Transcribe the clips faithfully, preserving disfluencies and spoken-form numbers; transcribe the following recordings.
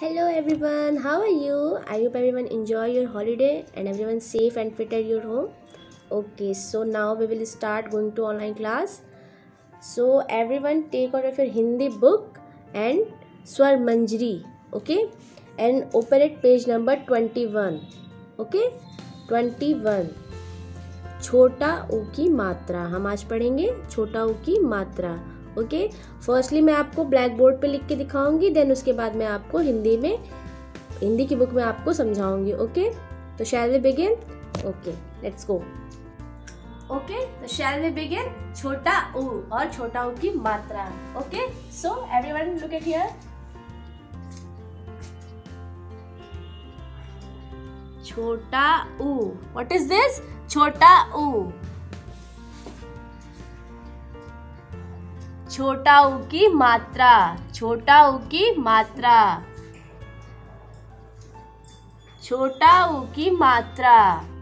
Hello everyone, how are you? I hope everyone enjoy your holiday and everyone safe and fit at your home. Okay, so now we will start going to online class. So everyone take out of your Hindi book and Swar Manjari, okay? And open at page number twenty-one, okay? twenty-one. छोटा ऊ की मात्रा हम आज पढ़ेंगे छोटा ऊ की मात्रा. ओके फर्स्टली मैं आपको ब्लैक बोर्ड पे लिख के दिखाऊंगी, देन उसके बाद मैं आपको हिंदी में हिंदी की बुक में आपको समझाऊंगी. ओके तो shall we begin. Okay let's go. Okay तो शैल वी बिगिन. छोटा ऊ और छोटा ऊ की मात्रा. Okay so everyone look at here. छोटा ऊ, व्हाट इज दिस? छोटा ऊ. छोटा ऊ की मात्रा. छोटा ऊ की मात्रा. छोटा ऊ की मात्रा.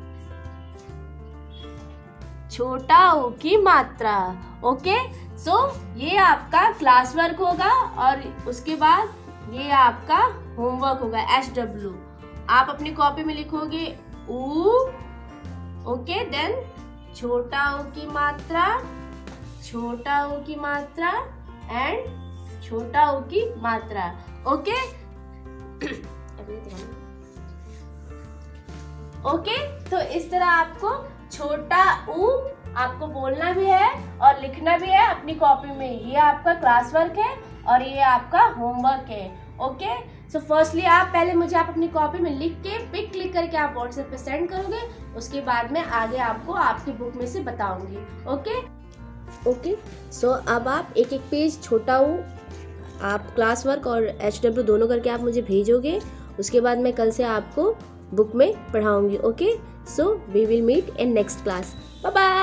छोटा ऊ की मात्रा. ओके सो ये आपका क्लास वर्क होगा और उसके बाद ये आपका होमवर्क होगा. एच डब्ल्यू आप अपनी कॉपी में लिखोगे ऊ. ओके देन छोटा ऊ की मात्रा, छोटा ऊ की मात्रा एंड छोटा ऊ की मात्रा. ओके ओके तो इस तरह आपको छोटा ऊ आपको बोलना भी है और लिखना भी है अपनी कॉपी में. ये आपका क्लास वर्क है और ये आपका होमवर्क है. ओके सो फर्स्टली आप पहले मुझे आप अपनी कॉपी में लिख के पिक क्लिक करके आप व्हाट्सएप पे सेंड करोगे. उसके बाद मैं आगे आपको आपकी बुक में से बताऊंगी. ओके ओके सो अब आप एक एक पेज छोटा ऊ आप क्लास वर्क और एच डब्ल्यू दोनों करके आप मुझे भेजोगे. उसके बाद मैं कल से आपको बुक में पढ़ाऊंगी. Okay so we will meet in next class. Bye bye.